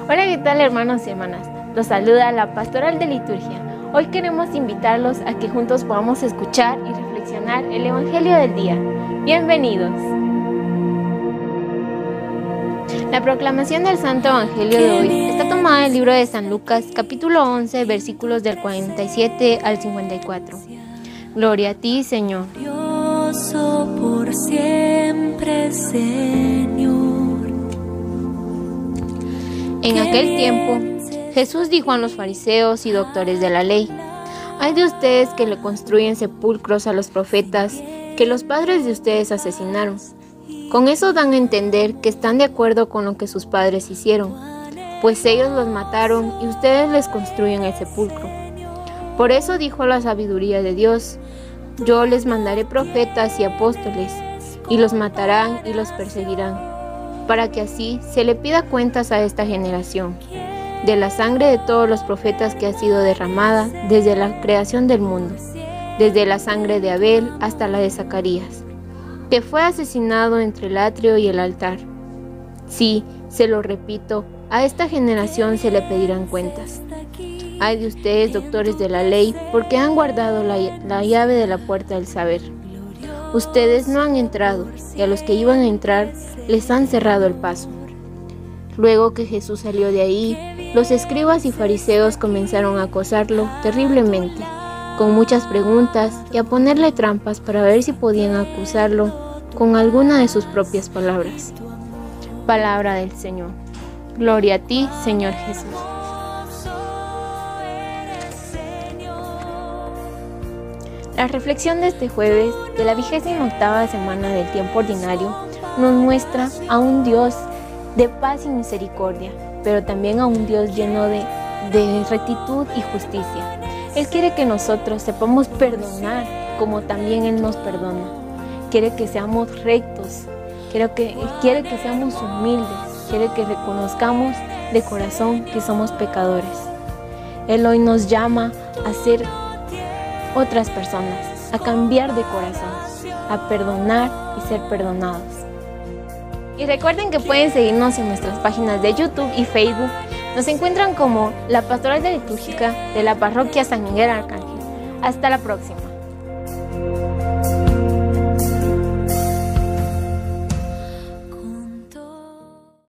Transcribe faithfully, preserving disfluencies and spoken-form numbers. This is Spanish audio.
Hola, ¿qué tal, hermanos y hermanas? Los saluda la Pastoral de Liturgia. Hoy queremos invitarlos a que juntos podamos escuchar y reflexionar el Evangelio del día. Bienvenidos. La proclamación del Santo Evangelio de hoy está tomada del libro de San Lucas, capítulo once, versículos del cuarenta y siete al cincuenta y cuatro. Gloria a ti, Señor. Glorioso por siempre, Señor. En aquel tiempo, Jesús dijo a los fariseos y doctores de la ley: «Hay de ustedes que le construyen sepulcros a los profetas que los padres de ustedes asesinaron. Con eso dan a entender que están de acuerdo con lo que sus padres hicieron, pues ellos los mataron y ustedes les construyen el sepulcro. Por eso dijo la sabiduría de Dios: yo les mandaré profetas y apóstoles, y los matarán y los perseguirán, para que así se le pida cuentas a esta generación de la sangre de todos los profetas que ha sido derramada desde la creación del mundo, desde la sangre de Abel hasta la de Zacarías, que fue asesinado entre el atrio y el altar. Sí, se lo repito, a esta generación se le pedirán cuentas. Ay de ustedes, doctores de la ley, porque han guardado la, la llave de la puerta del saber. Ustedes no han entrado, y a los que iban a entrar les han cerrado el paso». Luego que Jesús salió de ahí, los escribas y fariseos comenzaron a acosarlo terriblemente, con muchas preguntas y a ponerle trampas para ver si podían acusarlo con alguna de sus propias palabras. Palabra del Señor. Gloria a ti, Señor Jesús. La reflexión de este jueves de la vigésima octava semana del tiempo ordinario nos muestra a un Dios de paz y misericordia, pero también a un Dios lleno de, de rectitud y justicia. Él quiere que nosotros sepamos perdonar como también Él nos perdona. Quiere que seamos rectos, quiere que, quiere que seamos humildes, quiere que reconozcamos de corazón que somos pecadores. Él hoy nos llama a ser otras personas, a cambiar de corazón, a perdonar y ser perdonados. Y recuerden que pueden seguirnos en nuestras páginas de YouTube y Facebook. Nos encuentran como la Pastoral de Litúrgica de la Parroquia San Miguel Arcángel. Hasta la próxima.